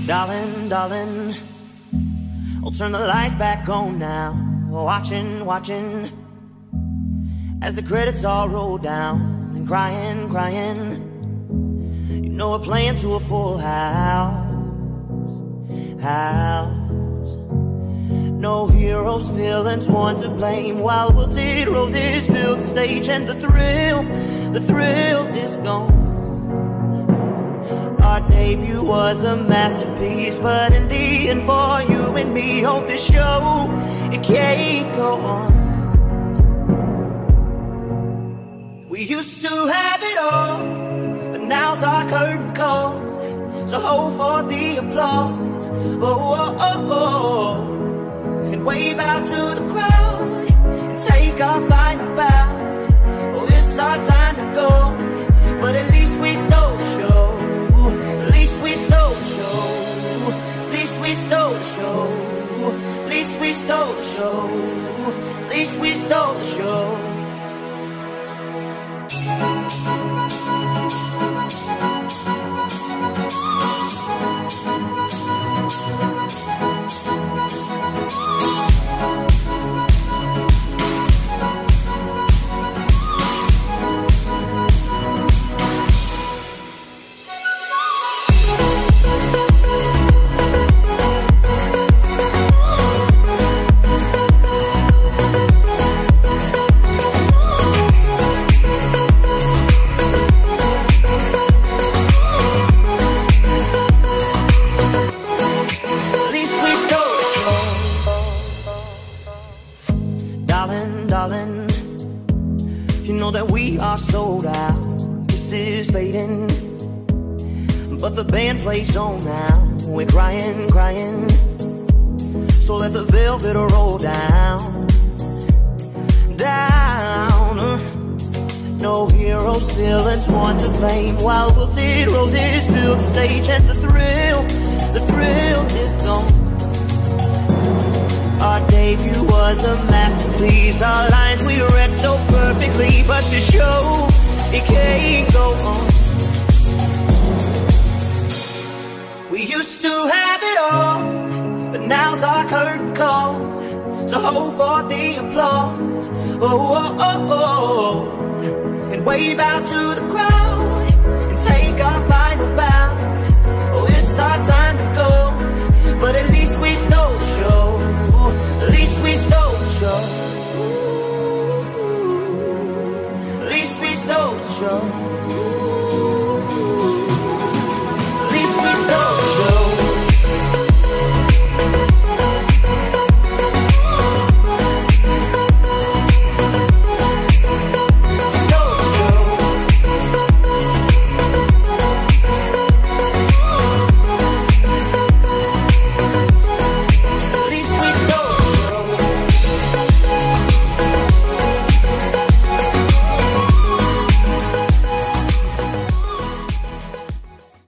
Darling, darling, I'll turn the lights back on now. Watching, watching as the credits all roll down. And crying, crying, you know we're playing to a full house. No heroes, villains, one to blame. While wilted roses fill the stage, and the thrill is gone. Our debut was a masterpiece, but in the end, for you and me on this show, it can't go on. We used to have it all, but now's our curtain call. So hold for the applause, oh, oh, oh, oh. And wave out to the crowd and take our final bow. Oh, it's our time to go, but at least we stole the show. At least we stole the show. At least we stole the show. At least we stole the show. At least we stole the show. Darling, you know that we are sold out. This is fading, but the band plays on now. We're crying, crying, so let the velvet roll down, down. No heroes, villains, one to blame. While wilted roses fill the stage, and the thrill is gone. Our debut was a masterpiece. Our lines we read so perfectly, but the show, it can't go on. We used to have it all, but now's our curtain call. So hold for the applause, oh, oh, oh, oh. And wave out to the crowd and take our